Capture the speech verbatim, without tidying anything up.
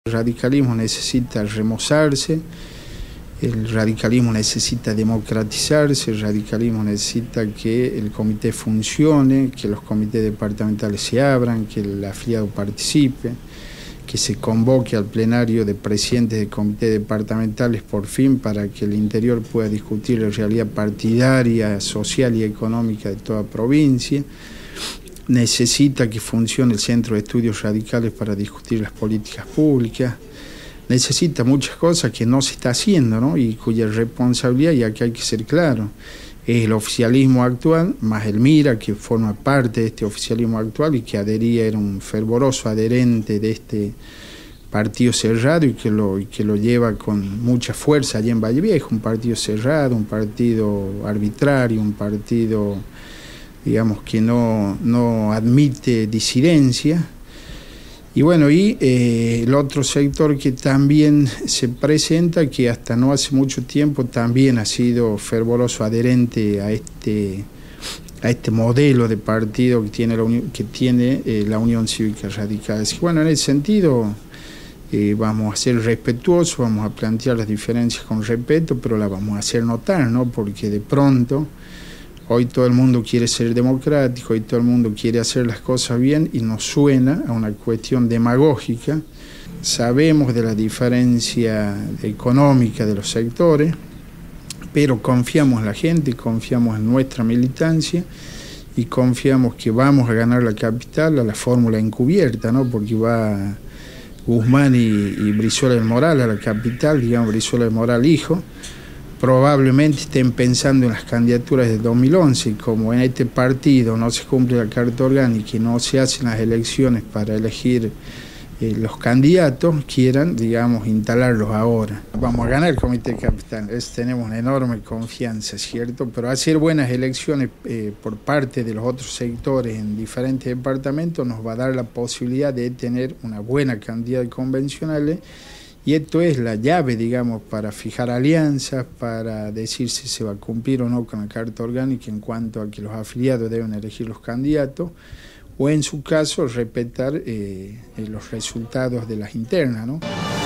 El radicalismo necesita remozarse, el radicalismo necesita democratizarse, el radicalismo necesita que el comité funcione, que los comités departamentales se abran, que el afiliado participe, que se convoque al plenario de presidentes de comités departamentales por fin para que el interior pueda discutir la realidad partidaria, social y económica de toda provincia. Necesita que funcione el Centro de Estudios Radicales para discutir las políticas públicas. Necesita muchas cosas que no se está haciendo, ¿no? Y cuya responsabilidad, y aquí hay que ser claro, es el oficialismo actual, más el MIRA, que forma parte de este oficialismo actual y que adhería, era un fervoroso adherente de este partido cerrado y que lo, y que lo lleva con mucha fuerza allí en Valle Viejo, un partido cerrado, un partido arbitrario, un partido, digamos, que no, no admite disidencia. Y bueno, y eh, el otro sector que también se presenta, que hasta no hace mucho tiempo también ha sido fervoroso adherente a este, a este modelo de partido que tiene la, Unión, que tiene, eh, la Unión Cívica Radical. Así que bueno, en ese sentido eh, vamos a ser respetuosos, vamos a plantear las diferencias con respeto, pero las vamos a hacer notar, ¿no? Porque de pronto hoy todo el mundo quiere ser democrático, hoy todo el mundo quiere hacer las cosas bien y nos suena a una cuestión demagógica. Sabemos de la diferencia económica de los sectores, pero confiamos en la gente, confiamos en nuestra militancia y confiamos que vamos a ganar la capital a la fórmula encubierta, ¿no? Porque va Guzmán y, y Brizuela del Moral a la capital, digamos Brizuela del Moral hijo. Probablemente estén pensando en las candidaturas de dos mil once y como en este partido no se cumple la carta orgánica y no se hacen las elecciones para elegir eh, los candidatos, quieran, digamos, instalarlos ahora. Vamos a ganar el Comité Capital, es, tenemos una enorme confianza, ¿cierto? Pero hacer buenas elecciones eh, por parte de los otros sectores en diferentes departamentos nos va a dar la posibilidad de tener una buena cantidad de convencionales. Y esto es la llave, digamos, para fijar alianzas, para decir si se va a cumplir o no con la Carta Orgánica en cuanto a que los afiliados deben elegir los candidatos, o en su caso respetar eh, los resultados de las internas, ¿no?